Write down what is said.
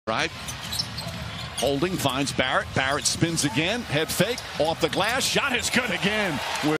Right. Holding finds Barrett. Barrett spins again. Head fake off the glass. Shot is good again.